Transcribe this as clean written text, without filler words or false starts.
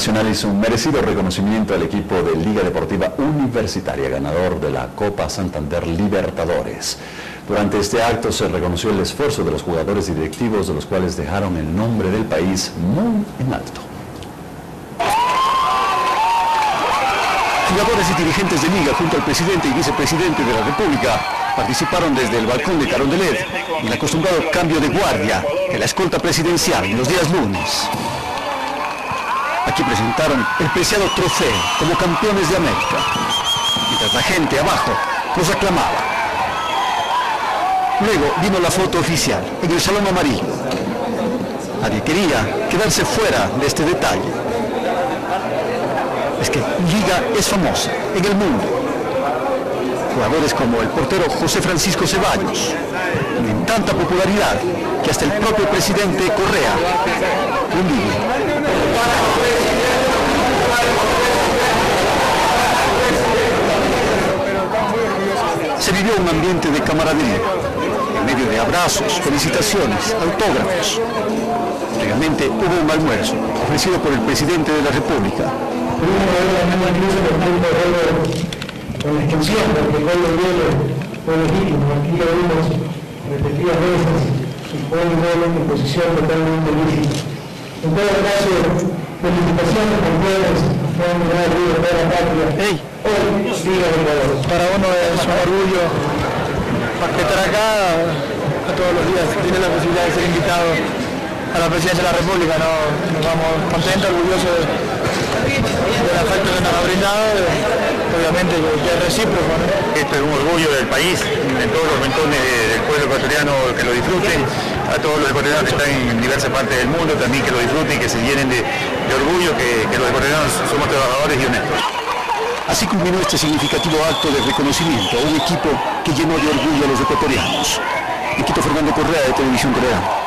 Nacional hizo un merecido reconocimiento al equipo de Liga Deportiva Universitaria, ganador de la Copa Santander Libertadores. Durante este acto se reconoció el esfuerzo de los jugadores y directivos, de los cuales dejaron el nombre del país muy en alto. Jugadores y dirigentes de Liga, junto al presidente y vicepresidente de la República, participaron desde el balcón de Carondelet en el acostumbrado cambio de guardia de la escolta presidencial en los días lunes. Aquí presentaron el preciado trofeo como campeones de América, mientras la gente abajo los aclamaba. Luego vino la foto oficial en el Salón Amarillo. Nadie quería quedarse fuera de este detalle. Es que Liga es famosa en el mundo. Jugadores como el portero José Francisco Ceballos tienen tanta popularidad que hasta el propio presidente Correa lo envidia. Se vivió un ambiente de camaradería, en medio de abrazos, felicitaciones, autógrafos. Previamente hubo un almuerzo ofrecido por el presidente de la República. Con la extensión del protocolo de vuelo fue legítimo, aquí lo vimos repetidas veces y fue un vuelo en posición totalmente lícita. En todo caso, felicitaciones campeones, fue un gran orgullo para la patria. Hoy, Liga Libertadores. Para uno es un orgullo estar acá, a todos los días tiene la posibilidad de ser invitado a la presidencia de la República, nos vamos contentos, orgullosos del afecto que nos ha brindado, obviamente que es recíproco, ¿no? Esto es un orgullo del país, de todos los rincones del pueblo ecuatoriano que lo disfruten, a todos los ecuatorianos que están en diversas partes del mundo también que lo disfruten y que se llenen de orgullo, que los ecuatorianos somos trabajadores y honestos. Así culminó este significativo acto de reconocimiento a un equipo que llenó de orgullo a los ecuatorianos. En Quito, Fernando Correa, de Televisión Coreana.